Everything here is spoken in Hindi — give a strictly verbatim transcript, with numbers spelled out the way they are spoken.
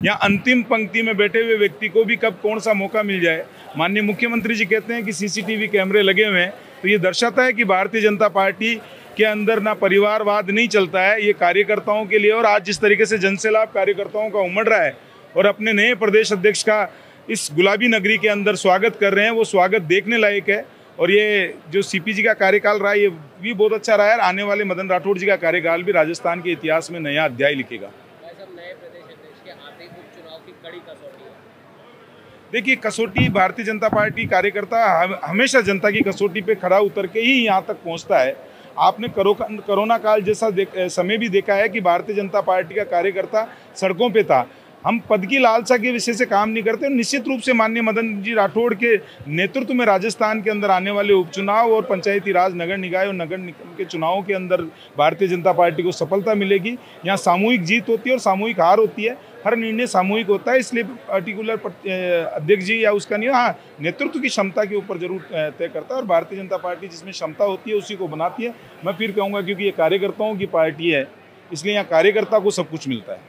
यहाँ अंतिम पंक्ति में बैठे हुए व्यक्ति को भी कब कौन सा मौका मिल जाए। माननीय मुख्यमंत्री जी कहते हैं कि सीसीटीवी कैमरे लगे हुए हैं, तो ये दर्शाता है कि भारतीय जनता पार्टी के अंदर ना परिवारवाद नहीं चलता है, ये कार्यकर्ताओं के लिए। और आज जिस तरीके से जनसैलाब कार्यकर्ताओं का उमड़ रहा है और अपने नए प्रदेश अध्यक्ष का इस गुलाबी नगरी के अंदर स्वागत कर रहे हैं, वो स्वागत देखने लायक है। और ये जो सीपी जी का कार्यकाल रहा है ये भी बहुत अच्छा रहा है। आने वाले मदन राठौड़ जी का कार्यकाल भी राजस्थान के इतिहास में नया अध्याय लिखेगा। देखिए, कसौटी भारतीय जनता पार्टी कार्यकर्ता हमेशा जनता की कसौटी पे खड़ा उतर के ही यहाँ तक पहुँचता है। आपने कोरोना काल जैसा समय भी देखा है कि भारतीय जनता पार्टी का कार्यकर्ता सड़कों पे था। हम पद की लालसा के विषय से काम नहीं करते। निश्चित रूप से माननीय मदन जी राठौड़ के नेतृत्व में राजस्थान के अंदर आने वाले उपचुनाव और पंचायती राज, नगर निकाय और नगर निगम के चुनावों के अंदर भारतीय जनता पार्टी को सफलता मिलेगी। यहाँ सामूहिक जीत होती है और सामूहिक हार होती है। हर निर्णय सामूहिक होता है, इसलिए पर्टिकुलर अध्यक्ष जी या उसका नहीं, हाँ नेतृत्व की क्षमता के ऊपर जरूर तय करता है। और भारतीय जनता पार्टी जिसमें क्षमता होती है उसी को बनाती है। मैं फिर कहूँगा क्योंकि ये कार्यकर्ताओं की पार्टी है, इसलिए यहाँ कार्यकर्ता को सब कुछ मिलता है।